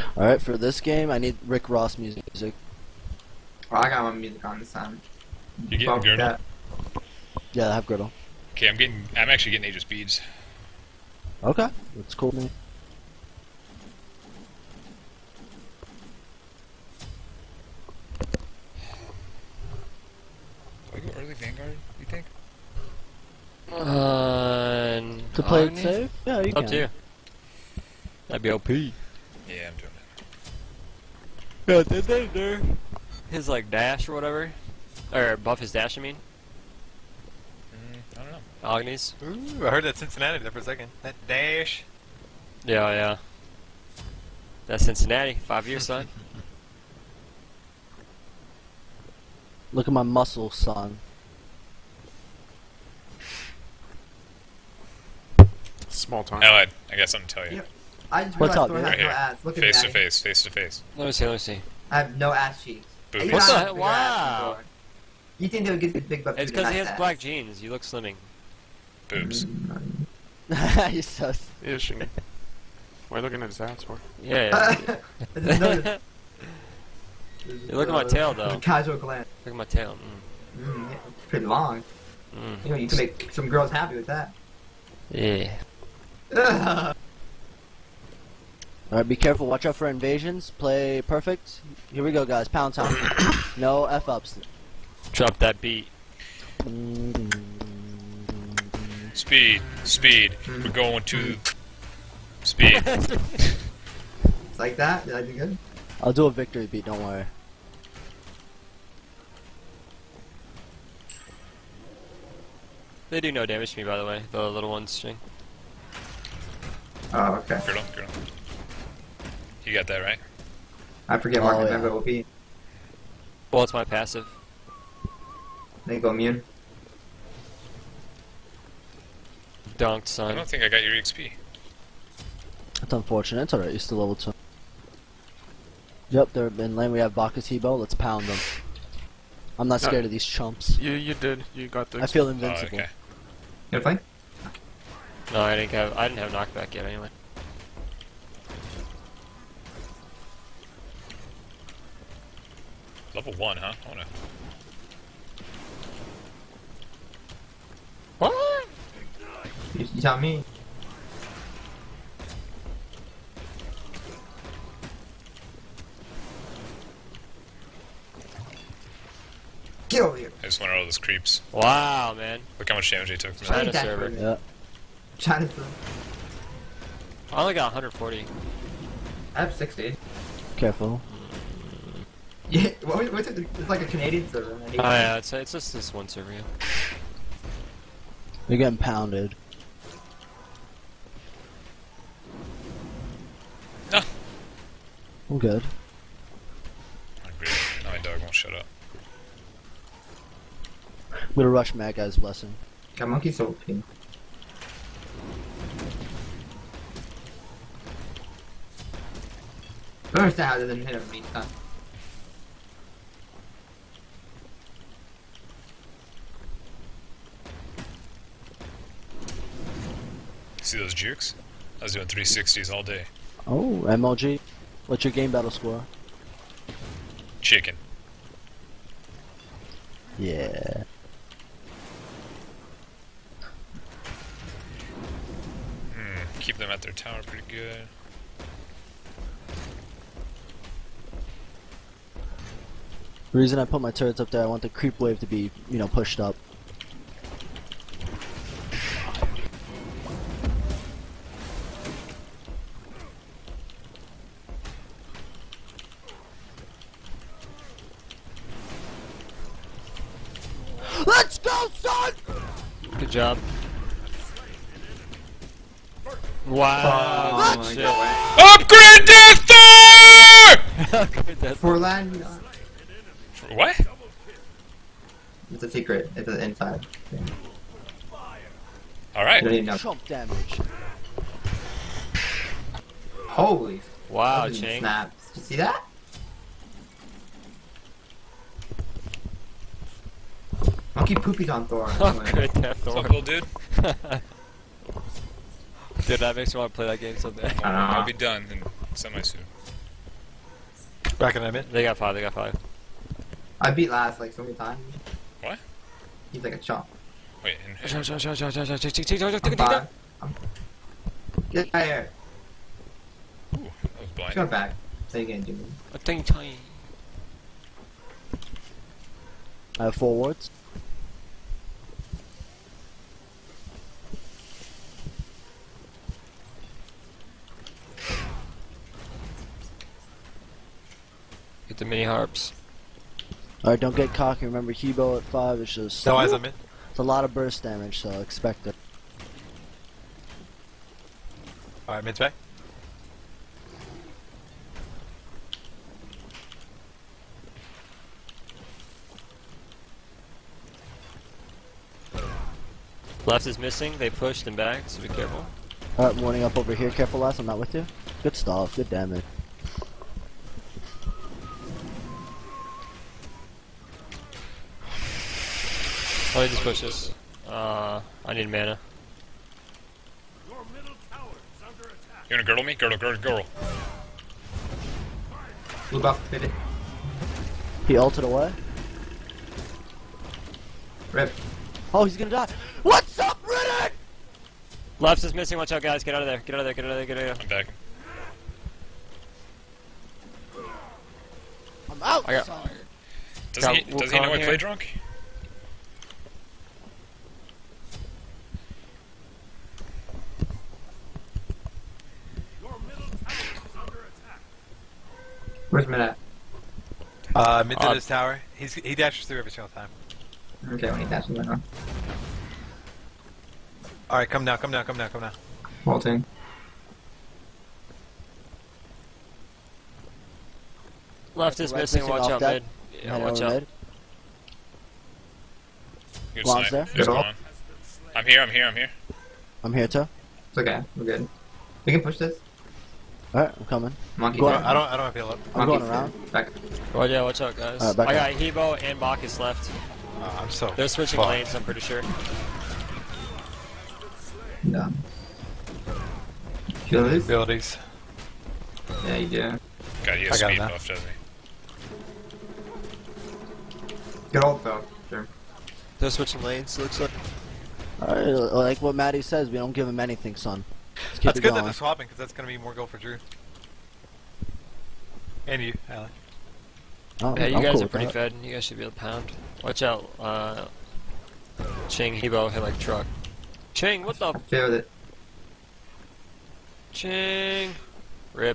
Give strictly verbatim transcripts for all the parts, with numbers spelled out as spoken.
Alright, for this game, I need Rick Ross music. Oh, I got my music on this time. You getting Fuck girdle? that. Yeah, I have Griddle. Okay, I'm getting. I'm actually getting Age of Speeds. Okay, that's cool, man. Do I go early Vanguard? You think? Uh, To play it Agni? safe? Yeah, you Up can. to you. That'd be O P. Yeah, I'm doing Yeah, did they do his like dash or whatever, or buff his dash? I mean, it. Mm, I don't know. Agni's. Ooh, I heard that Cincinnati there for a second. That dash. Yeah, yeah. That's Cincinnati. Five years, son. Look at my muscles, son. Small time. Allied, I got something to tell you. Yeah. I just What's realized up, Thor dude? has Right no here. ass. Look at Face that. to face, face to face. Let me see. Let me see. I have no ass cheeks. Boobies. You What don't the have hell? bigger ass than Wow. Thor. You think they would get the big butt? It's because because he has black jeans. You look slimming. Boobs. You're so... Yeah, she. Why are you looking at his ass for? Yeah. I just noticed. yeah. You look at my tail, though. Casual glance. Look at my tail. Mm, yeah, it's pretty long. Mm. Mm. You know, you can make some girls happy with that. Yeah. Alright, be careful. Watch out for invasions. Play perfect. Here we go, guys. Pound time. No F-ups. Drop that beat. Speed, speed. We're going to speed. It's like that. Did I do good? I'll do a victory beat, don't worry. They do no damage to me, by the way. The little ones string. Oh, okay. Girdle, girdle. You got that right? I forget Oh, Mark yeah. Member will be. Well, it's my passive. They go immune. Dunked, I son. don't think I got your E X P. That's unfortunate. It's alright. You're still level two. Yep, they're in lane. We have Baka Tebow. Let's pound them. I'm not No. scared of these chumps. You you did. You got the. I feel Oh, invincible. okay. You play? No, I didn't have. I didn't have knockback yet. Anyway. Level one, huh? I wanna. What? You, you tell me. Get over here. I just want to roll those creeps. Wow, man. Look how much damage they took from China that. that server. for- Yeah. China food. I only got one hundred forty. I have sixty. Careful. Yeah, what, what's it? It's like a Canadian server. I hate Oh it. yeah, it's it's just this one server. Yeah. You're getting pounded. No. I'm good. I agree. No, my dog won't shut up. I'm gonna rush Mad Guy's blessing. Got monkey soul pin. I don't understand how it doesn't hit him each time. See those jukes? I was doing three sixties all day. Oh, M L G. What's your game battle score? Chicken. Yeah. Hmm. Keep them at their tower pretty good. The reason I put my turrets up there, I want the creep wave to be, you know, pushed up. Let's go, son! Good job. Wow. Oh, good my shit. God. Upgrade Death Good death. For land, you know, Thor! What? it's a secret. It's an inside. thing. Alright. You don't even know. Chump damage. Holy. Wow, fucking Chang. snaps. Did you see that? Monkey poopies on Thor. Oh, good death, What's Thor. up, little dude? Dude, that makes me want to play that game so bad. I don't know. I'll be done in semi soon. Back in a minute. They got five. They got five. I beat last like so many times. What? He's like a chump. Wait, in, Take I'm it fine. down. I'm... Get out of here. ooh, that was blind. Go back. So you can't do me. A thing tiny. I have four wards. Get the mini harps. Alright, don't get cocky. Remember, Hebo at five is just. No eyes on mid. It's a lot of burst damage, so expect it. Alright, mid's back. Left is missing. They pushed and back, so be careful. Alright, warning up over here. Careful, last. I'm not with you. Good stuff. Good damage. Oh, he just pushed us. Uh, I need mana. You gonna girdle me? Girdle, girdle, girdle. Blue buff, hit it. He ulted away. Rip. Oh, he's gonna die. What's up, Riddick? Left is missing. Watch out, guys. Get out of there. Get out of there. Get out of there. Get out of there. I'm back. I'm out. I got- son. Doesn't Got he, does he know Wukong I here. play drunk? Where's mid at? Uh, mid to Uh, this tower. He's he dashes through every single time. Okay, when he dashes right now. Alright, come now, come now, come now, come now. Vaulting. Left is Right missing. missing Watch off out, that. mid. Yeah, Head watch over out. mid. Good Blonde's snipe. there. He's Good ult. gone. I'm here, I'm here, I'm here. I'm here too. It's okay, we're good. We can push this. Alright, I'm coming. Monkey. Go down. I don't I don't have heal up. I'm Monkey going around. Back. Oh yeah, watch out, guys. Alright, back I got up. Hebo and Bacchus left. Uh, I'm so They're switching fucked. lanes. I'm pretty sure. Done. Feel this? Abilities. Yeah, you do. God, he has I got speed that. buff, doesn't he? Good ult though. Sure. They're switching lanes. Looks like. Alright, like what Maddie says, we don't give him anything, son. Let's keep That's it good that going. they're swapping because that's gonna be more gold for Drew. And you, Alan. Oh, Yeah, you I'm guys cool are with pretty that. fed. You guys should be able to pound. Watch out. Uh, Ching, Hebo hit like truck. Ching, what the? Feel it. Ching. Rip.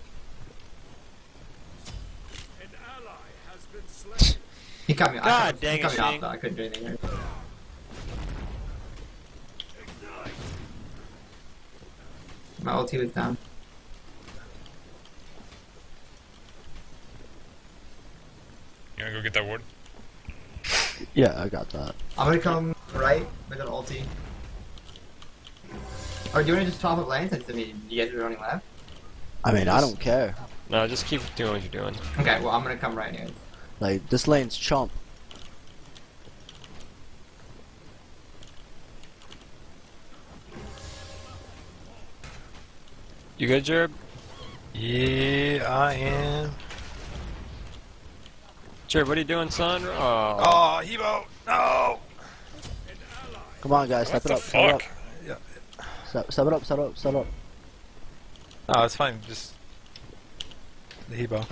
He cut me off. God he dang cut it, me off Shane. though. I couldn't do anything here. My ulti was down. You wanna go get that ward? Yeah, I got that. I'm gonna come right with an ulti. Or do you wanna just top up lane since I mean you guys are running left? I mean, I don't care. No, just keep doing what you're doing. Okay, well I'm gonna come right here. Like, this lane's chump. You good, Jerb? Yeah, I am. Jerb, what are you doing, son? Oh. Oh, Hebo! No! Come on, guys, What step it the up, step it up. fuck? Step, step it up, step it up, step it up. No, it's fine. Just the Hebo.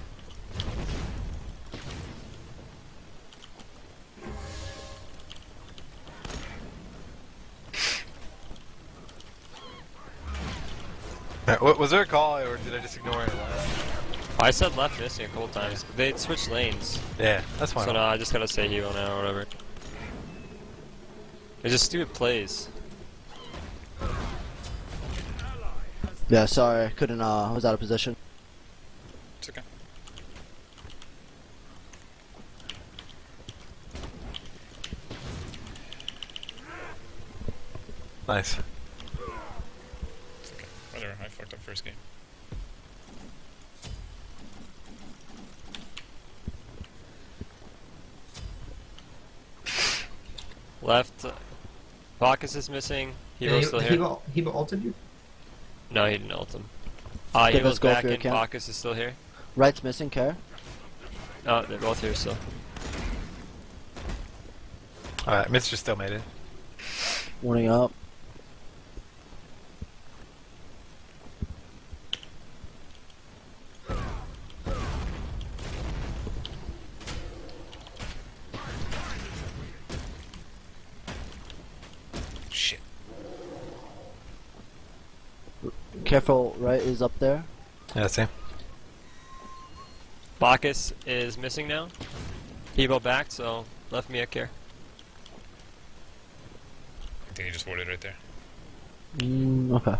Alright, wa- Was there a call or did I just ignore it? I said left missing a couple times. They switched lanes. Yeah, that's fine. So now I just gotta say Hebo now or whatever. It's just stupid plays. Yeah, sorry, I couldn't, uh, I was out of position. It's okay. Nice. It's okay. Whatever, I fucked up first game. Left. Bacchus is missing. Yeah, Hero's he, still he, here. ul- he ulted you? No, he didn't ult him. Uh, Give Hero's us go back for your and account. Bacchus is still here. Right's missing, care. Oh, they're both here still. Alright, Mitch just still made it. Warning up. Shit. Careful, right is up there. Yeah, see. Bacchus is missing now. Evo backed, so left me a care. I think he just warded right there. Mm, okay.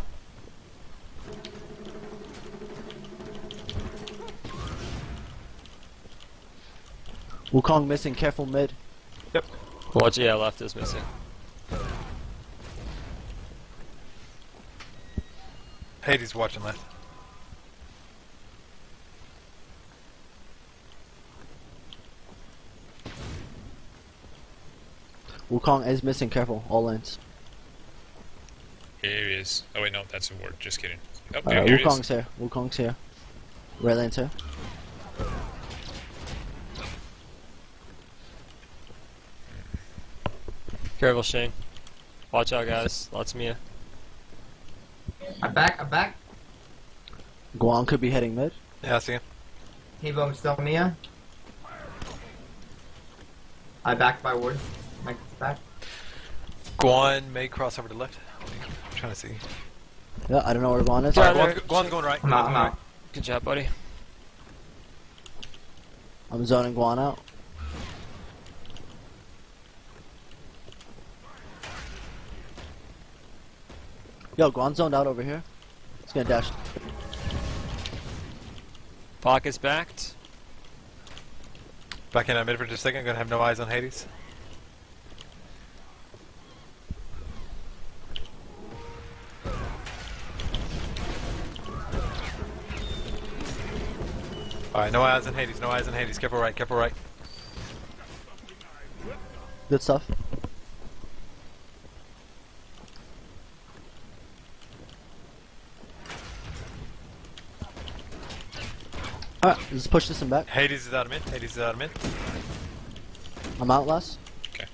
Wukong missing, careful mid. Watch, yeah, left is missing. Hades watching left. Wukong is missing, careful, all lanes. Here he is. Oh wait, no, that's a ward. Just kidding. Oh, there, Alright, here he is. Wukong's here, Wukong's here. Right lane's here. Careful, Shane. Watch out, guys. Lots of Mia. I'm back, I'm back. Guan could be heading mid. Yeah, I see him. Hebo still Mia. I backed by ward. Mike's back. Guan may cross over to left. I'm trying to see. Yeah, I don't know where Guan is. Yeah, Alright, there. Guan's, Guan's going right. I'm out, I'm out. Good job, buddy. I'm zoning Guan out. Yo, Guan zoned out over here. He's gonna dash. Bacchus backed. Back in that mid for just a second. Gonna have no eyes on Hades. Alright, no eyes on Hades, no eyes on Hades. Careful right, careful right. Good stuff. Alright, let's push this one back. Hades is out of mid, Hades is out of mid. I'm out last. Okay.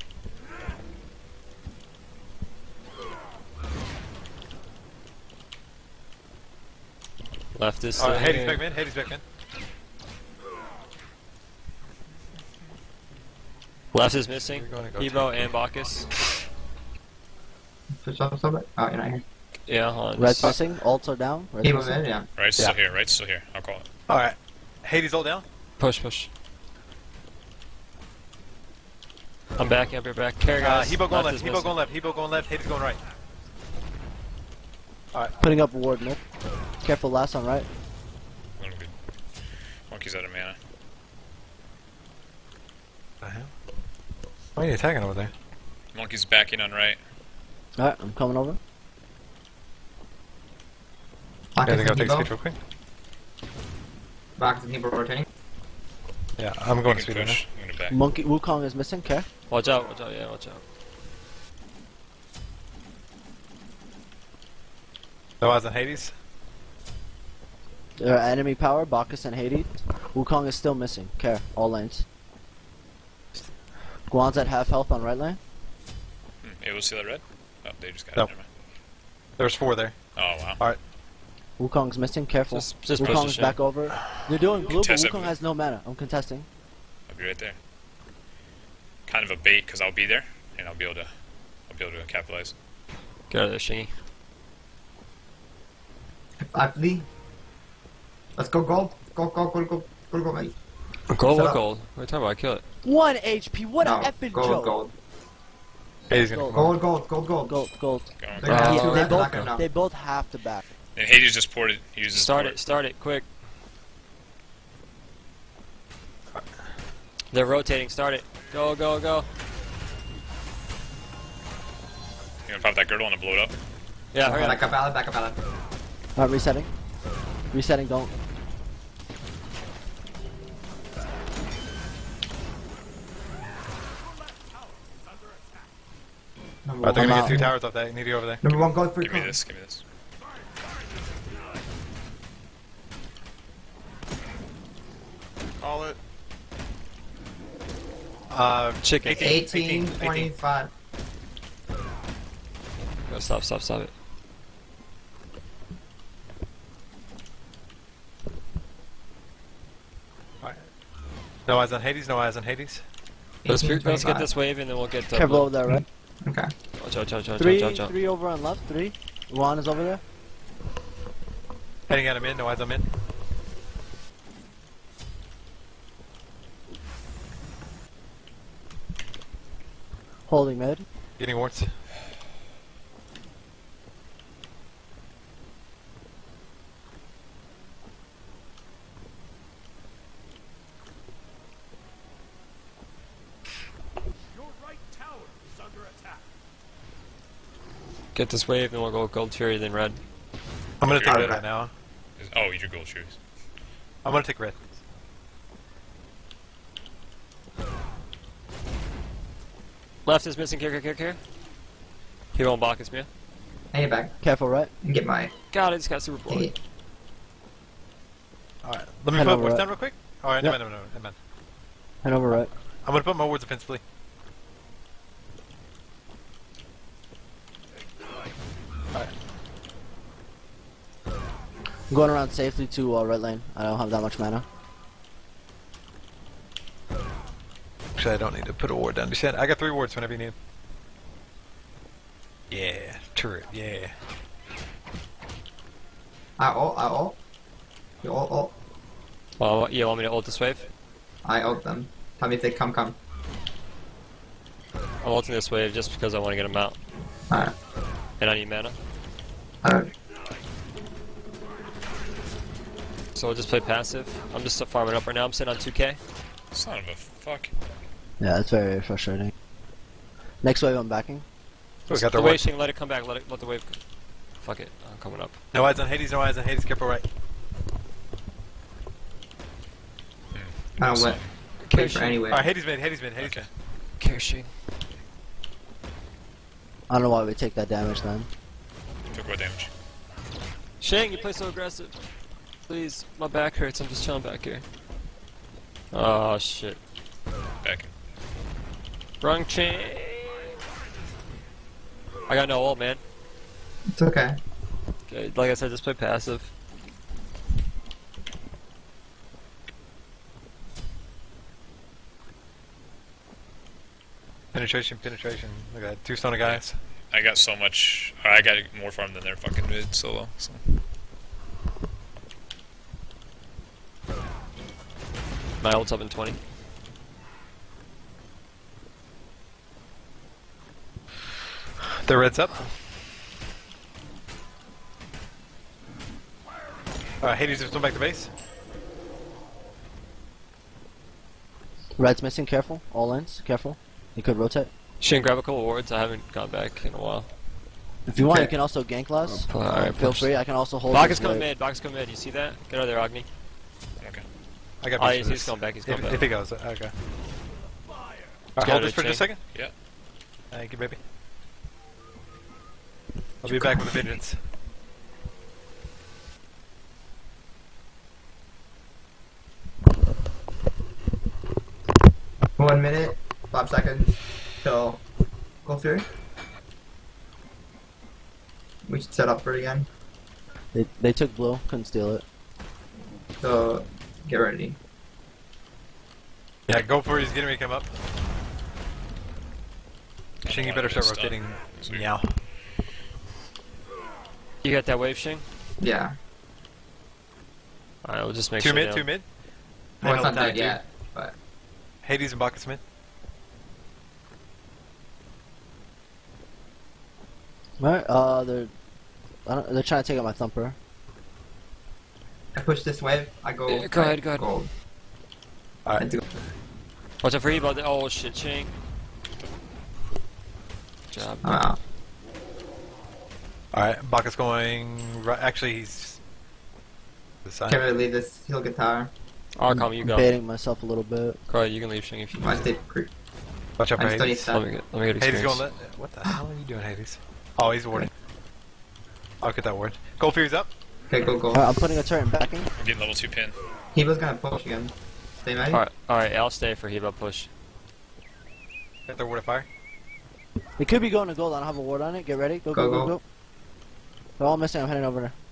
Left is still Alright, Hades here. back mid, Hades back mid. Left is missing. You're gonna go Evo and Bacchus. Switch off somebody. Oh, you're not here. Yeah, hold on. Red's just- missing. Ults are down. Red's Hebo missing. mid, yeah. Right's Yeah. still here. Right's still here. I'll call it. Alright. Hades all down. Push, push. I'm back, up your back. Carry Uh, guys. Hebo going Left left, is Hebo missing. going left, Hebo going left, Hades going right. Putting up a ward mid. Careful last on right. I'm good. Monkey's out of mana. The hell? Why are you attacking over there? Monkey's backing on right. Alright, I'm coming over. Yeah, I Bacchus think I'll and take speed Hebo. real quick. Bacchus and Hebo rotating. Yeah, I'm going to You speed can right now. push. I'm gonna back. Monkey Wukong is missing. Care. Watch out, watch out, yeah, watch out. No eyes on Hades. Uh, enemy power, Bacchus and Hades. Wukong is still missing. Care. All lanes. Guan's at half health on right lane. Hmm, able to see that red? Oh, they just got No. it. Never mind. There's four there. Oh, wow. Wukong's missing. Careful. Just, just push the Wukong's shit. back over. They're doing blue, but Contest it. Wukong has no mana. I'm contesting. I'll be right there. Kind of a bait, because I'll be there, and I'll be able to, I'll be able to capitalize. Get out of there, Shingy. I flee. Let's go gold. Go, go, go, go, go, go, mate. Gold, Shut what up. gold? What are you talking about? Kill it. One H P. What no, a effing gold, joke. gold. Hades gonna Gold. come on. Gold, gold, gold, gold. Gold, gold. Going. They're gonna have Uh, two They red, they're not both, gonna know. they both have to back. And Hades just ported. He uses Start port. it, start it, quick. They're rotating, start it. Go, go, go. You gonna pop that girdle and blow it up? Yeah, hurry up. Back up, Alan, back up, Alan. Alright, resetting. Resetting, don't. Number Alright, they're one, gonna out. get two towers off that. You need to go over there. number one gold for Give me your this. Give me this. Call it. Uh, Chicken. eighteen, twenty-five. Go, stop, stop, stop it. Alright. No eyes on Hades, no eyes on Hades. Let's, eighteen, let's get twenty-five. this wave and then we'll get uh, Careful blue. over there, right? Okay. Watch out, watch out, watch Three, out, watch out. three over on left. Three. Juan is over there. Heading out of mid, no eyes on mid. Holding mid. Getting wards. Get this wave and we'll go gold fury then red. I'm gonna take Okay. red right now. Is- Oh, your gold shoes. I'm gonna take red. Left is missing, here, here, here, here. He won't block us, man. I get back Careful, right? and get my God, I just got super bored. eight. Alright, let me Head put over wards right. down real quick. Alright, Yep. never mind, never mind, never mind. Head over right. I'm gonna put my wards offensively. I'm going around safely to uh, red lane. I don't have that much mana. Actually, I don't need to put a ward down just yet. I got three wards whenever you need. Yeah, turret, yeah. I ult, I ult. You ult, ult. Well, you want me to ult this wave? I ult them. Tell me if they come, come. I'm ulting this wave just because I want to get him out. Alright. And I need mana. Alright. So we'll just play passive. I'm just farming up right now. I'm sitting on two K. Son of a fuck. Yeah, it's very frustrating. Next wave, I'm backing. Oh, we got The their wave, wards. Shing, let it come back. Let it. Let the wave. Fuck it. I'm coming up. No eyes on Hades, no eyes on Hades, careful right. I don't wait. Care Wait for Shing. anyway. Alright, Hades mid, Hades mid, Hades Okay. mid. Care Shing. I don't know why we take that damage then. Took what damage? Shing, you play so aggressive. Please, my back hurts. I'm just chilling back here. Oh shit. Back. Wrong chain. I got no ult, man. It's okay. Okay, like I said, just play passive. Penetration, penetration. Look at that, two stone guys. I got so much. I got more farm than their fucking mid solo. So. My ult's up in twenty. The red's up. Alright, Hades is going back to base. Red's missing. Careful. All lanes. Careful. He could rotate. Shing, grab a couple wards. I haven't gone back in a while. If you want, Okay. you can also gank us. Oh, alright, Feel push. free. I can also hold. Bach this is coming wave. mid. Bach is coming mid. You see that? Get out of there, Agni. Okay. I got Oh, base he's, for he's this. going back. He's going If, back. if he goes, okay. Alright, Get hold out this of for the just a chain. second. Yeah. Thank you, baby. I'll be back with a vengeance. One minute, five seconds till go through. We should set up for it again. They they took blue. Couldn't steal it. So get ready. Yeah, go for it. He's getting ready to come up. Shing, you wanna better get start stuck. rotating Sweet. now. You got that wave, Shing? Yeah. Alright, we'll just make Two sure. mid, now. two mid. Well, it's Handle not the dead two. yet, but Hades and Bacchus mid. Alright. Uh, they're. I don't, they're trying to take out my thumper. I push this wave. I go. Yeah, go ahead, go ahead. Gold. Alright. I do. Watch out for Ebo. Oh shit, Shing. Good job. I'm out. Alright, Bacchus going right. Actually, he's. The side. Can't really leave this heal guitar. Arcom, you I'm go. baiting myself a little bit. Go ahead, you can leave Shing if you I need. stay creep. Watch out for I still need Hades. Let me that. get, let me get Hades experience. going let. What the hell are you doing, Hades? Oh, he's warding. I'll get that ward. Gold Fury's up. Okay, go go. Alright, I'm putting a turret in backing. I'm getting level two pin. He was gonna push again. Stay ready. Alright, alright, I'll stay for Hebo push. Get their ward of fire. It could be going to gold. I don't have a ward on it. Get ready. Go, go, Go, go, go. go. They're all missing. I'm heading over there.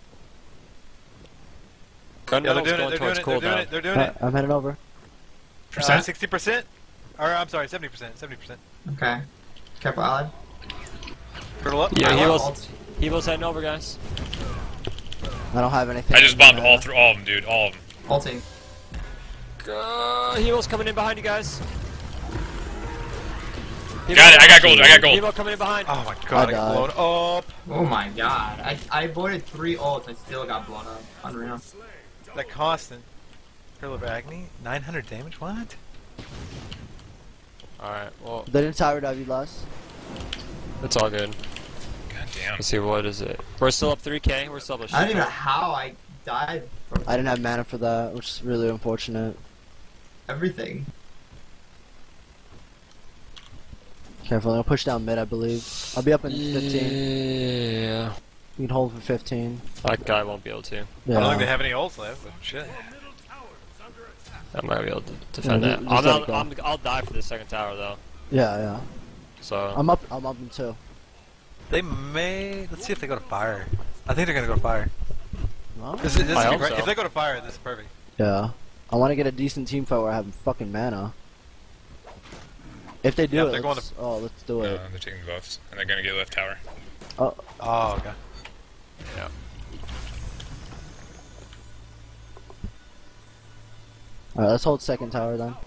Yeah, they're Gunmetal's doing it. going They're doing towards it. They're doing cooldown. it. They're doing Uh, it. I'm heading over. Uh, Sixty percent. Or I'm sorry, seventy percent. Seventy percent. Okay. Careful, Allied. Turtle up. Yeah, I he love was ult. he was heading over, guys. I don't have anything. I just bombed Uh, all through all of them, dude. All of them. Ulting. Uh, Hero's coming in behind you guys. Got it. I got gold. I got gold. Hero coming in behind. Oh my god, I, I got died. blown up. Oh my god. I, I avoided three ults. I still got blown up. Unreal. That constant. Pearl of Agni, nine hundred damage. What? Alright, well, They didn't tower dive you last. it's all good. God damn. Let's see, what is it? We're still up three K. We're still up a I don't shit even know ton. how I died from I didn't have mana for that, which is really unfortunate. everything. Careful, I'm gonna push down mid, I believe. I'll be up in fifteen. Yeah. You can hold for fifteen. That guy won't be able to. I don't think they Yeah. have any ults left, but shit. I might be able to defend Yeah, that. just I'm let not, it go. I'm, I'll die for the second tower though. Yeah, yeah. So I'm up. I'm up in two. They may. Let's see if they go to fire. I think they're gonna go to fire. No? This is, this I is hope great. so. If they go to fire, this is perfect. Yeah. I want to get a decent team fight where I have fucking mana. If they do Yeah, it, they're going let's, oh, let's do No, it. they're taking the buffs, and they're gonna get left tower. Oh, Oh, okay. alright, let's hold second tower then.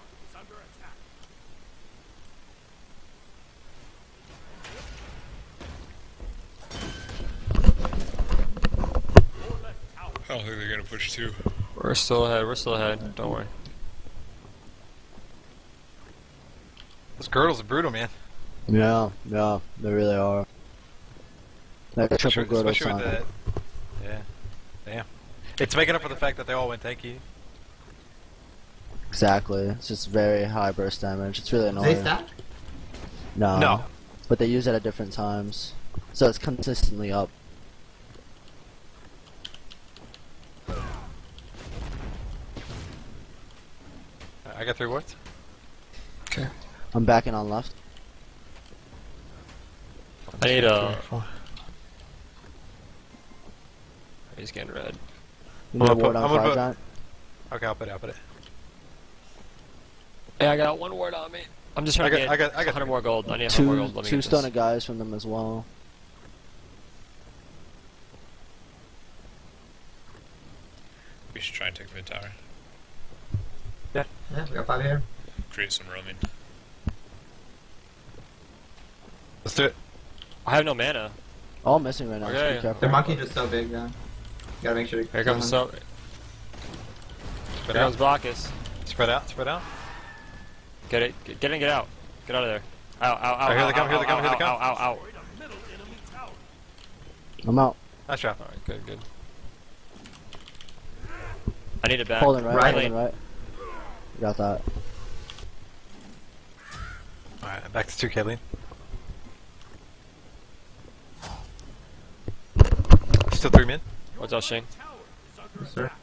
I don't think they're gonna push two. we're still ahead. We're still ahead. Don't worry. Those girdles are brutal, man. Yeah, yeah, they really are. That triple Especially, girdle especially with sign. the. Yeah. Damn. It's making up for the fact that they all went tanky. Exactly. It's just very high burst damage. It's really Do they annoying. stack? No. No. But they use it at different times. So it's consistently up. I got three wards. I'm backing on left. I need a. Four. He's getting red. You I'm need a gonna ward put- on I'm gonna Fire put- Giant? Okay, I'll put it. I'll put it. Yeah, I got one word on me. I'm just trying I got- to get I got- I got one hundred more gold. I need one hundred more Two, gold. Let me two get stunner this. guys from them as well. We should try and take mid tower. Yeah, we got five here. Create some roaming. Let's do it. I have no mana. All missing right now, so Okay. be careful. Their monkey just so big, yeah. You gotta make sure. to Here kill comes him. so. Spread Here out. comes Bacchus. Spread out. Spread out. Get it. Get, get in. Get out. Get out of there. Ow! Ow! Ow! Oh, here ow, they come, ow, here they come, ow, here they ow, come. Ow! Ow! Ow! I'm out. Nice shot. All right. Good. Good. I need it back. Holding right, Right. holding right. You got that. Alright, back to two K lead. Still three mid. What's up, Shing? Yes, sir.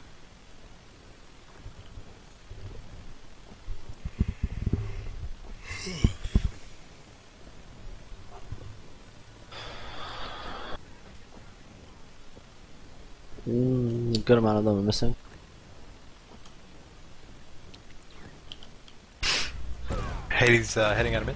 Mm, good amount of them are missing. Hades uh, heading out of mid.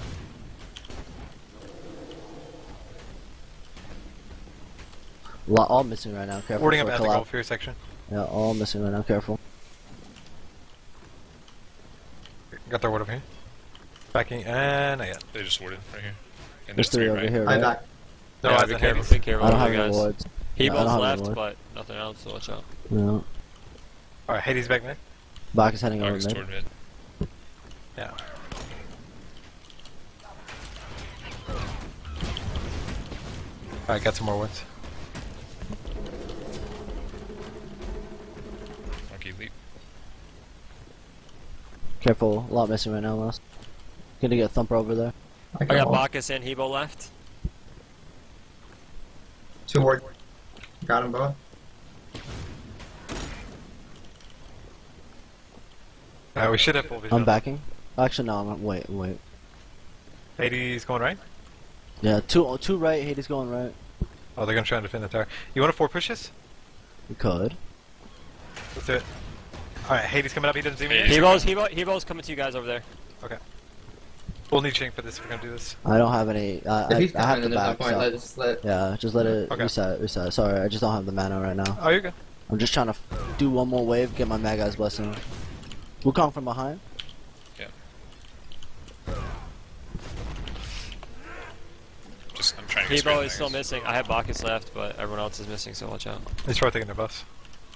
Lot, all missing right now. Careful. Warding up for a at the collab. gold fear section. Yeah, all missing right now. Careful. Got their ward over here. Backing and not yet. They just warded right here. And There's three over right? here, I right? back. No, yeah, eyes be on careful. Hades. Be careful, I don't have guys. any wards. He Yeah, I don't both have any left, ward. but nothing else. So watch out. No. Alright, Hades back mid. Back is heading over August mid. toward mid. Yeah. Alright, got some more wards. Monkey leap. Careful. A lot missing right now, last. Gonna get Thumper over there. I got Bacchus and Hebo left. Two ward. Got them both. Alright, we should have full vision. I'm backing. Actually, no. I'm wait, wait. Hades going right. Yeah, two two right. Hades going right. Oh, they're gonna try and defend the tower. You want to four pushes? We could. Let's do it. Alright, Hades coming up. He doesn't see me. Hades. yet. Hebo's, Hebo, Hebo's coming to you guys over there. Okay. We'll need Shink for this if we're gonna do this. I don't have any. Uh, If I, he's I have coming, the then there's no back. point. So. Let just let. Yeah, just let it Okay. reset. Reset. Sorry, I just don't have the mana right now. Oh, you're good. I'm just trying to f do one more wave, get my Magai's blessing. Wukong from behind. Just, I'm trying to get Hebo rid is of still things. missing. I have Bacchus left, but everyone else is missing, so watch out. He's probably taking their buffs.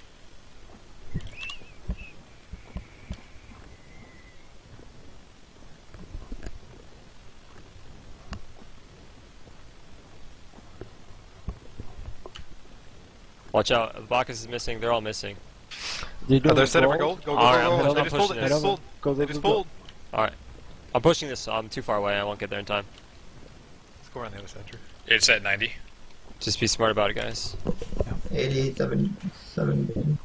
Watch out. Bacchus is missing. They're all missing. They're Oh, doing they're setting for gold. gold. Go, go, Alright, go, I'm go. gonna- They I'm just pulled it. pushing They it. just pulled. Go, go, They go, just go. pulled. Alright. I'm pushing this, so I'm too far away. I won't get there in time. Let's go around the other side, Drew. It's at ninety. Just be smart about it, guys. eighty, seventy, seventy.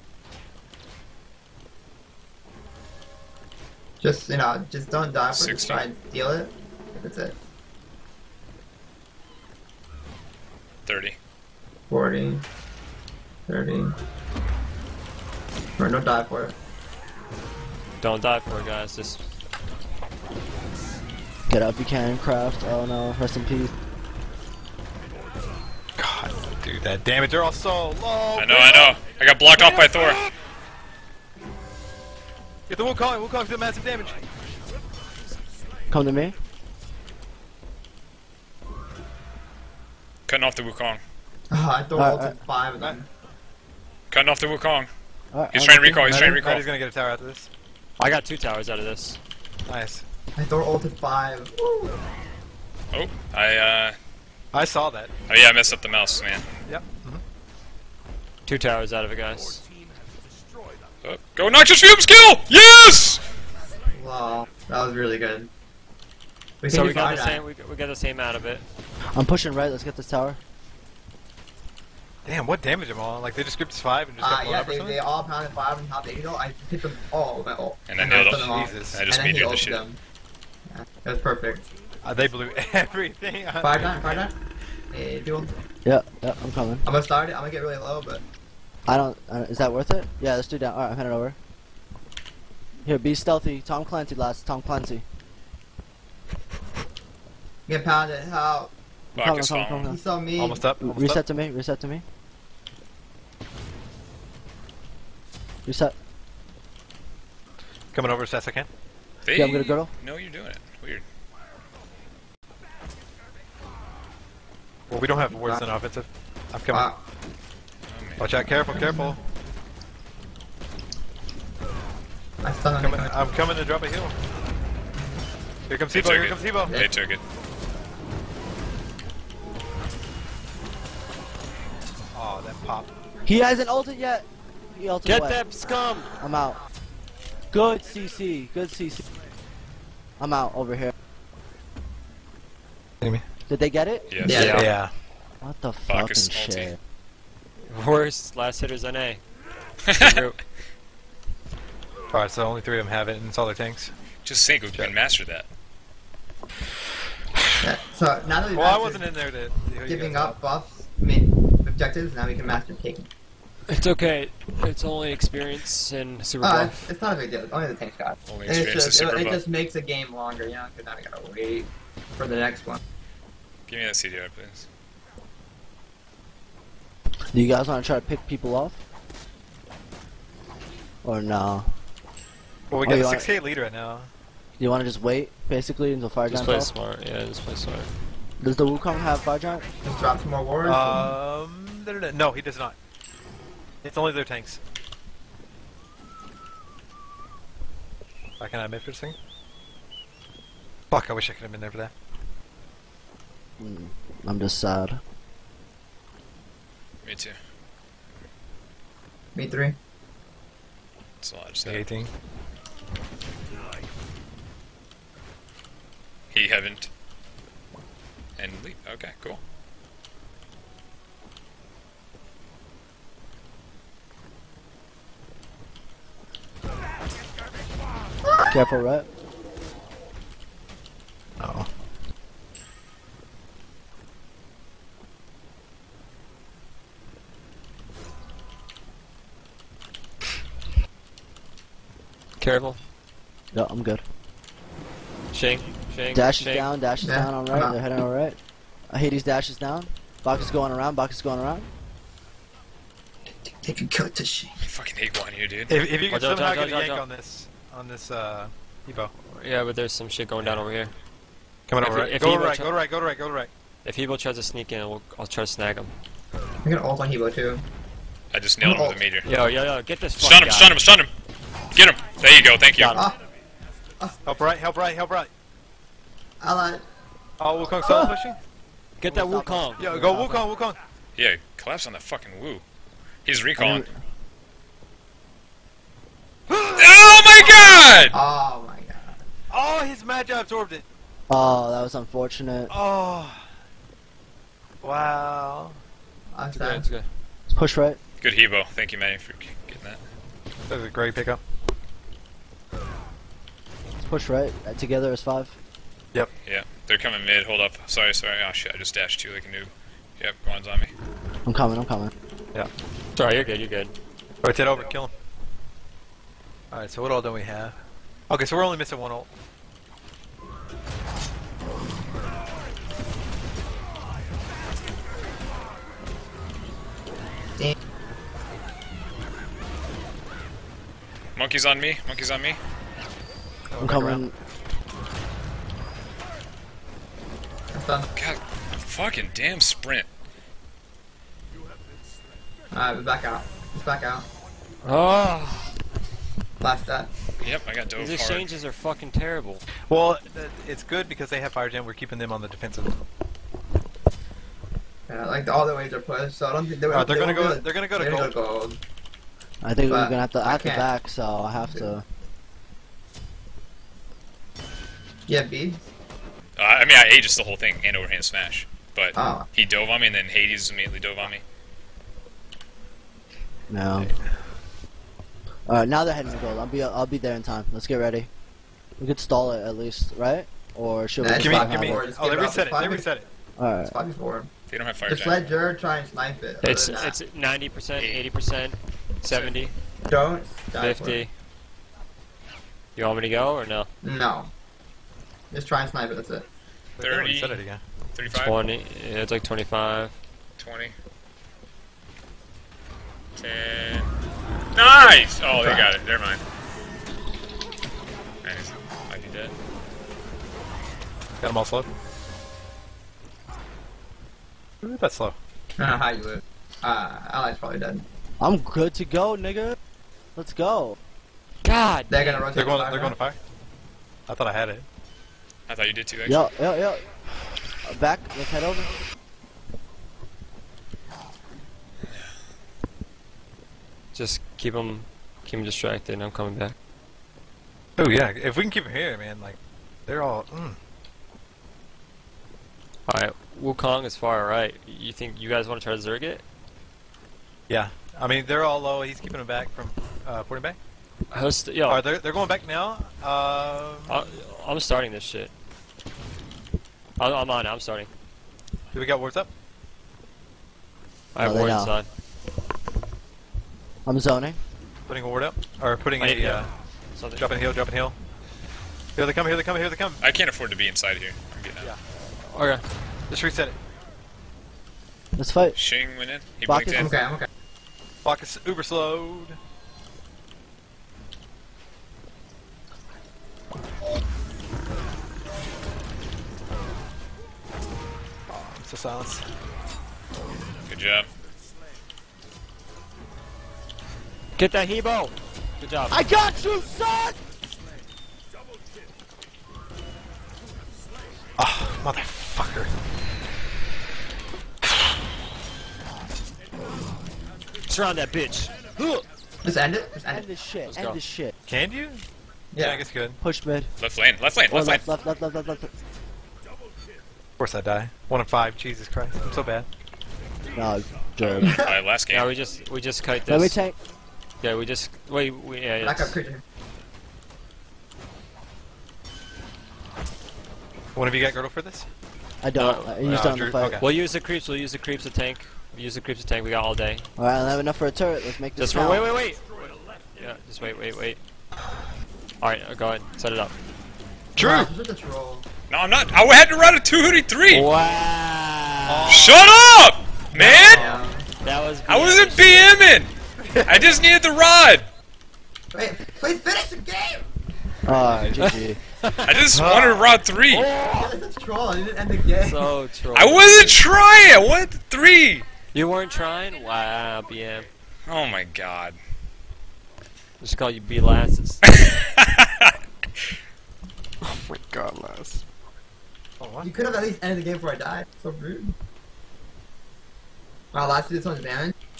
Just, you know, just don't die for it. Just sixty. try and steal it. That's it. thirty. forty. thirty. Or don't die for it. Don't die for it, guys. Just Get up if you can, craft. Oh no, rest in peace. God, dude, that damage. They're all so low. I know, I know. I got blocked off by Thor. Get the Wukong. Wukong's doing massive damage. Come to me. Cutting off the Wukong. Oh, I throw Alright, ulted alright. five of them. Cutting off the Wukong. Alright, He's I'm trying to okay. recall. He's trying to recall. He's gonna get a tower after this. I got two towers out of this. Nice. I throw ulted five. Woo. Oh, I, uh... I saw that. Oh yeah, I messed up the mouse, man. Yep. Mhm. Two towers out of it, guys. Oh, go Noxious Fumes kill! Yes! Wow, that was really good. We So can we do got fire the die. same. We got, we got the same out of it. I'm pushing right. Let's get this tower. Damn, what damage am I on? Like they just gripped five and just Uh, got blown yeah, up or they, something? they all pounded five on top of eighty though. I hit them all with my ult. And then I they sent them all. Jesus. I just and then made he you the ulted shit. them. Yeah, it was perfect. Uh, they blew everything. on Fire me. die, fire die. Hey, duel. Yeah, yeah, I'm coming. I'm gonna start it. I'm gonna get really low, but I don't. Uh, is that worth it? Yeah, let's do that. Alright, I'm heading over. Here, be stealthy. Tom Clancy last. Tom Clancy. get pounded. How? I'm coming, Bacchus I'm coming, I'm following. coming. He saw me. Almost up. Almost Reset up. to me. Reset to me. Reset. Coming over as fast as I can. They Yeah, I'm gonna girdle. know you're doing it. Weird. Well, we don't have wards on offensive. I'm coming. Wow. Oh, man. Watch out. Careful, careful. I stunned on Coming, him. I'm coming to drop a heal. Here comes They Hebo. took Here it. comes Hebo. They took it. Oh, that pop. He hasn't ulted yet. He ulted Get away. that scum! I'm out. Good C C. Good C C. I'm out over here. Enemy. Did they get it? Yes. Yeah. Yeah. What the fucking Bacchus ulti. shit? Worst last hitters N A. Alright, so only three of them have it, and it's all their tanks. Just think we can master that. Yeah. So now that we Well, I mastered wasn't in there to to heal you giving guys up buffs, I mean objectives, now we can master taking. It's okay. It's only experience and super Uh, buff. it's, it's not a big deal. Only the tanks got. Only And it's experience just, is super it, it buff. just makes the game longer, you know, because now we gotta wait for the next one. Give me that C D R, please. Do you guys want to try to pick people off? Or no? Well, we Oh, got you a are- six K lead right now. You want to just wait, basically, until Fire Just Giant play falls? smart. Yeah, just play smart. Does the Wukong have Fire Giant? Just drop some more wards. Um, da- da- da- no, he does not. It's only their tanks. I can I admit for a second? Fuck, I wish I could have been there for that. Mm, I'm just sad. Me too. Me three. That's a lot. Just The that. eighteen. He haven't. And leap. Okay, cool. Careful, right? Oh. Careful. No, I'm good. Shing. Shing. Dash is Shing. down, dash is Yeah, down on I'm right, out. they're heading on right. Uh, Hades dash is down. Box is going around, box is going around. If you cut to shit. I fucking hate going here, dude. If, if you can Watch out, somehow watch get a out, yank watch out. on this, on this, uh, Evo. Yeah, but there's some shit going down over here. Coming If over you- right. if Go you to right, watch go to right, go to right, go to right. If Hebo tries to sneak in, we'll, I'll try to snag him. I'm gonna ult on Hebo too. I just nailed him with a meteor. Yo, yo, yo, get this Stun fucking him, guy. stun him, stun him. Get him. There you go, thank you. Got him. Ah, Help right, help right, help right. ally. Oh, Wukong solo pushing? Get that Wukong. Yo, go Wukong, Wukong. Yeah, collapse on that fucking woo. He's recalling. Oh my god! Oh my god. Oh, his Magi absorbed it. Oh, that was unfortunate. Oh. Wow. I'm It's good, sad. it's good. Let's push right. Good Hebo. Thank you, Manny, for getting that. That was a great pickup. Let's push right. Uh, together as five. Yeah, they're coming mid. Hold up. Sorry, sorry. Oh shit, I just dashed too like a noob. Yep, one's on me. I'm coming, I'm coming. Sorry, you're good, you're good. Rotate over, kill him. Alright, so what all do we have? Okay, so we're only missing one ult. Damn. Monkey's on me. Monkey's on me. I'm coming. That's done. God, fucking damn sprint. Alright, we're back out. Let's back out. Oh, Last that. Yep, I got dove these hard. exchanges are fucking terrible. Well, th- it's good because they have fire gen. We're keeping them on the defensive. Yeah, like all the waves are pushed, so I don't think they, Uh, they're they gonna won't go. be- They're gonna go to they're gold. gonna go gold. I think we're But gonna have to. I I have to can't. back, so I have to. Yeah, beads. Uh, I mean, I aegis the whole thing and overhand smash. But Oh. he dove on me and then Hades immediately dove on me. No. Alright, now they're heading to gold. I'll be. I'll be there in time. Let's get ready. We could stall it at least, right? Or should we? Nah, just Give me, let give them me. have Or it? just Oh, give they it up. reset it. They Five reset it. Alright. It's five before. They don't have fire Just gen. let Jared try and snipe it. Other It's than that, it's ninety percent, eighty percent, seventy, don't die for fifty. it. You want me to go or no? No. Just try and snipe it. That's it. They're gonna thirty. reset it again. thirty-five. twenty. Yeah, it's like twenty-five. twenty. ten. Nice! Oh, they got it. Never mind. Nice. Might be dead. Got them all slow. Ooh, that's slow. I don't know how you would. Uh, Ally's probably dead. I'm good to go, nigga. Let's go. God. They're gonna rotate. They're going. the They're going to fire fire. I thought I had it. I thought you did too, actually. Yo, yo, yo. Uh, Back. Let's head over. Just keep them, keep them distracted. And I'm coming back. Oh yeah, if we can keep them here, man, like they're all. Mm. All right, Wukong is far right. You think you guys want to try to Zerg it? Yeah, I mean they're all low. He's keeping them back from uh, porting back. Host, yo, Are they? They're going back now. Um, I, I'm starting this shit. I'm, I'm on. it, I'm starting. do we got wards up? I have No, they ward know. inside. I'm zoning. Putting a ward up or putting I a need- uh, Something. dropping heal, dropping heal. Here they come. Here they come. Here they come. I can't afford to be inside here. I'm getting out. Yeah. Okay. Just reset it. Let's fight. Shing went in. He Bach blinked is- in. Okay, I'm okay. Block is uber slowed. Oh, it's a silence. Good job. Get that Hebo. Good job. I got you, son. Oh, motherfucker. Surround that bitch. Just end it. Just end End it. this shit. Let's End go. this shit. Can you? Yeah. I guess you could. Push mid. Left lane. Left lane. Or Left lane. left, left, left, left, left, left. Of course I die. One in five. Jesus Christ. I'm so bad. No, Jared. Alright, last game. Yeah, we just we just kite Let me this. tank. Yeah, we just wait. We, yeah, Back up, it's, creature. One of you got girdle for this? I don't. No, I used no, it on the Drew- fight. okay. we'll use the creeps. We'll use the creeps to tank. We'll use the creeps to tank. We got all day. Alright, I don't have enough for a turret. Let's make this Just count. wait, wait, wait. Yeah, just wait, wait, wait. Alright, go ahead. Set it up. True. Wow, such a troll. No, I'm not. I had to run a two thirty-three. Wow. Shut up, man. Yeah. That was. I wasn't BMing. I just needed the rod. Wait, please finish the game! Ah, G G. I just wanted rod three. Yeah, that's a troll. I didn't end the game. So troll. I wasn't trying. I wanted the three. You weren't trying? Wow, B M. Oh my god. Just call you B Lasses. Oh my god, Lass. You could have at least ended the game before I died. So rude. Wow, last two this one's advantage.